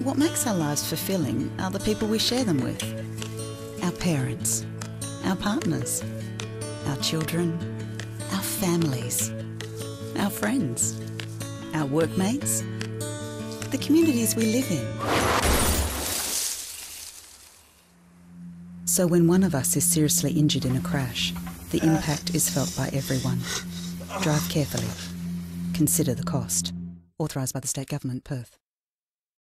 what makes our lives fulfilling are the people we share them with. Our parents, our partners, our children, our families, our friends, our workmates, the communities we live in. So when one of us is seriously injured in a crash, the impact is felt by everyone. Drive carefully. Consider the cost. Authorised by the State Government, Perth.